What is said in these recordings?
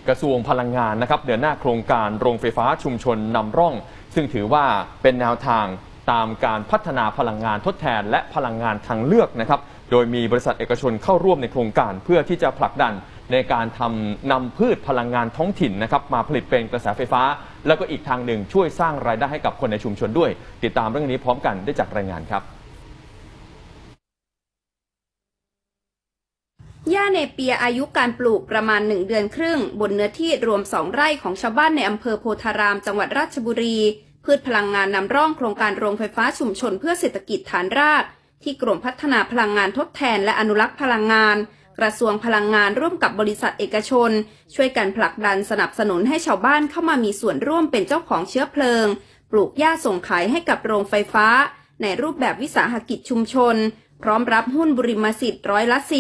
กระทรวงพลังงานนะครับเดินหน้าโครงการโรงไฟฟ้าชุมชนนำร่องซึ่งถือว่าเป็นแนวทางตามการพัฒนาพลังงานทดแทนและพลังงานทางเลือกนะครับโดยมีบริษัทเอกชนเข้าร่วมในโครงการเพื่อที่จะผลักดันในการนำพืชพลังงานท้องถิ่นนะครับมาผลิตเป็นกระแสไฟฟ้าแล้วก็อีกทางหนึ่งช่วยสร้างรายได้ให้กับคนในชุมชนด้วยติดตามเรื่องนี้พร้อมกันได้จากรายงานครับหญ้าเนเปียอายุการปลูกประมาณ1 เดือนครึ่งบนเนื้อที่รวม2 ไร่ของชาวบ้านในอำเภอโพธารามจังหวัดราชบุรีพืชพลังงานนำร่องโครงการโรงไฟฟ้าชุมชนเพื่อเศรษฐกิจฐานรากที่กรมพัฒนาพลังงานทดแทนและอนุรักษ์พลังงานกระทรวงพลังงานร่วมกับบริษัทเอกชนช่วยกันผลักดันสนับสนุนให้ชาวบ้านเข้ามามีส่วนร่วมเป็นเจ้าของเชื้อเพลิงปลูกหญ้าส่งขายให้กับโรงไฟฟ้าในรูปแบบวิสาหกิจชุมชนพร้อมรับหุ้นบุริมสิทธิ์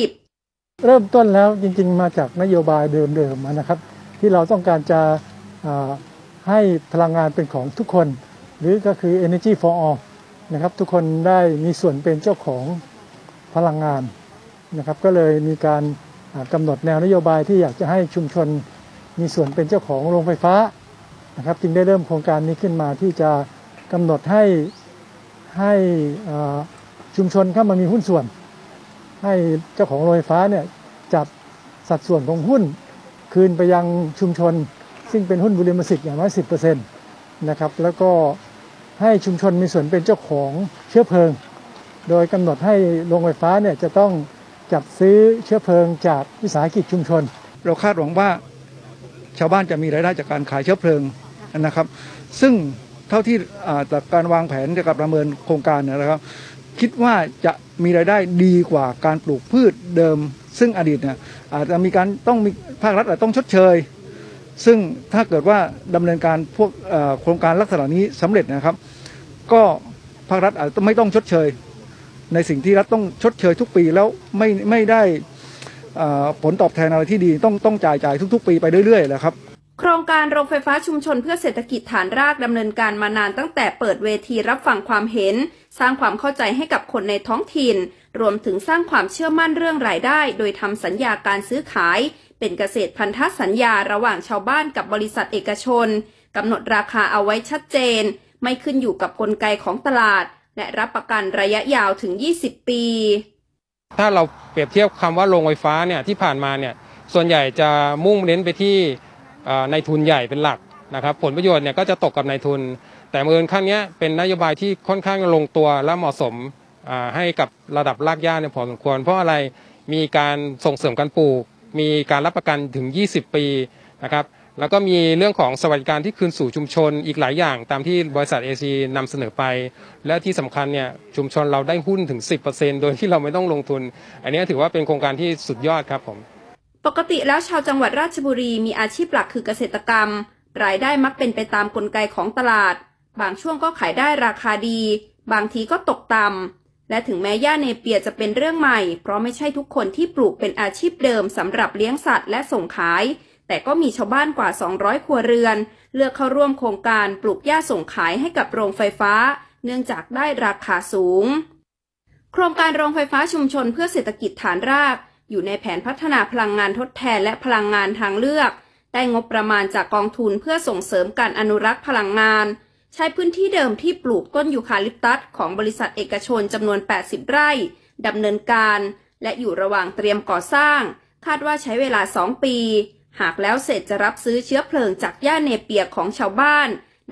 10% เริ่มต้นแล้วจริงๆมาจากนโยบายเดิมๆนะครับที่เราต้องการจะให้พลังงานเป็นของทุกคนหรือก็คือ Energy for All นะครับทุกคนได้มีส่วนเป็นเจ้าของพลังงานนะครับก็เลยมีการกำหนดแนวนโยบายที่อยากจะให้ชุมชนมีส่วนเป็นเจ้าของโรงไฟฟ้านะครับจึงได้เริ่มโครงการนี้ขึ้นมาที่จะกำหนดให้ชุมชนเข้ามามีหุ้นส่วนให้เจ้าของโรงไฟฟ้าเนี่ยจัดสัดส่วนของหุ้นคืนไปยังชุมชนซึ่งเป็นหุ้นบุริมสิทธิ์อย่างน้อย 10% นะครับแล้วก็ให้ชุมชนมีส่วนเป็นเจ้าของเชื้อเพลิงโดยกำหนดให้โรงไฟฟ้าเนี่ยจะต้องจัดซื้อเชื้อเพลิงจากวิสาหกิจชุมชนเราคาดหวังว่าชาวบ้านจะมีรายได้จากการขายเชื้อเพลิงนะครับซึ่งเท่าที่จากการวางแผนจากประเมินโครงการนะครับคิดว่าจะมีรายได้ดีกว่าการปลูกพืชเดิมซึ่งอดีตเนี่ยอาจจะมีการต้องมีภาครัฐอาจต้องชดเชยซึ่งถ้าเกิดว่าดำเนินการพวกโครงการลักษณะนี้สำเร็จนะครับก็ภาครัฐอาจจะไม่ต้องชดเชยในสิ่งที่รัฐต้องชดเชยทุกปีแล้วไม่ได้ผลตอบแทนอะไรที่ดีต้องจ่ายทุกๆปีไปเรื่อยๆแหละครับโครงการโรงไฟฟ้าชุมชนเพื่อเศรษฐกิจฐานรากดำเนินการมานานตั้งแต่เปิดเวทีรับฟังความเห็นสร้างความเข้าใจให้กับคนในท้องถิ่นรวมถึงสร้างความเชื่อมั่นเรื่องรายได้โดยทำสัญญาการซื้อขายเป็นเกษตรพันธสัญญาระหว่างชาวบ้านกับบริษัทเอกชนกำหนดราคาเอาไว้ชัดเจนไม่ขึ้นอยู่กับกลไกของตลาดและรับประกันระยะยาวถึง20 ปีถ้าเราเปรียบเทียบคำว่าโรงไฟฟ้าเนี่ยที่ผ่านมาเนี่ยส่วนใหญ่จะมุ่งเน้นไปที่นายทุนใหญ่เป็นหลักนะครับผลประโยชน์เนี่ยก็จะตกกับนายทุนแต่เมื่อครั้งนี้เป็นนโยบายที่ค่อนข้างลงตัวและเหมาะสมให้กับระดับรากหญ้าเนี่ยพอสมควรเพราะอะไรมีการส่งเสริมการปลูกมีการรับประกันถึง20 ปีนะครับแล้วก็มีเรื่องของสวัสดิการที่คืนสู่ชุมชนอีกหลายอย่างตามที่บริษัท AC นำเสนอไปและที่สำคัญเนี่ยชุมชนเราได้หุ้นถึง 10% โดยที่เราไม่ต้องลงทุนอันนี้ถือว่าเป็นโครงการที่สุดยอดครับผมปกติแล้วชาวจังหวัดราชบุรีมีอาชีพหลักคือเกษตรกรรมรายได้มักเป็นไปตามกลไกของตลาดบางช่วงก็ขายได้ราคาดีบางทีก็ตกต่ำและถึงแม้หญ้าเนเปียจะเป็นเรื่องใหม่เพราะไม่ใช่ทุกคนที่ปลูกเป็นอาชีพเดิมสำหรับเลี้ยงสัตว์และส่งขายแต่ก็มีชาวบ้านกว่า200 ครัวเรือนเลือกเข้าร่วมโครงการปลูกหญ้าส่งขายให้กับโรงไฟฟ้าเนื่องจากได้ราคาสูงโครงการโรงไฟฟ้าชุมชนเพื่อเศรษฐกิจฐานรากอยู่ในแผนพัฒนาพลังงานทดแทนและพลังงานทางเลือกได้งบประมาณจากกองทุนเพื่อส่งเสริมการอนุรักษ์พลังงานใช้พื้นที่เดิมที่ปลูกต้นยูคาลิปตัสของบริษัทเอกชนจำนวน80 ไร่ดำเนินการและอยู่ระหว่างเตรียมก่อสร้างคาดว่าใช้เวลา2 ปีหากแล้วเสร็จจะรับซื้อเชื้อเพลิงจากหญ้าเนเปียของชาวบ้านได้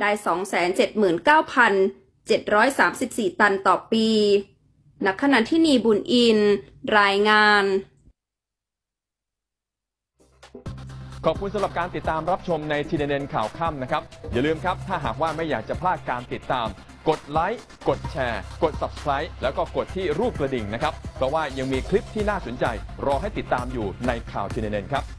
279,734 ตันต่อปีณขณะที่นีบุญอินรายงานขอบคุณสำหรับการติดตามรับชมในTNNข่าวค่ำนะครับอย่าลืมครับถ้าหากว่าไม่อยากจะพลาดการติดตามกดไลค์กดแชร์กด Subscribe แล้วก็กดที่รูปกระดิ่งนะครับเพราะว่ายังมีคลิปที่น่าสนใจรอให้ติดตามอยู่ในข่าวTNNครับ